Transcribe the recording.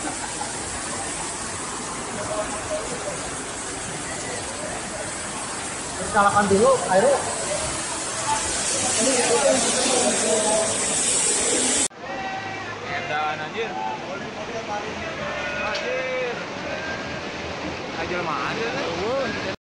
Terus kalahkan dulu, ayo. Edan anjir. Anjir. Aja mah ada.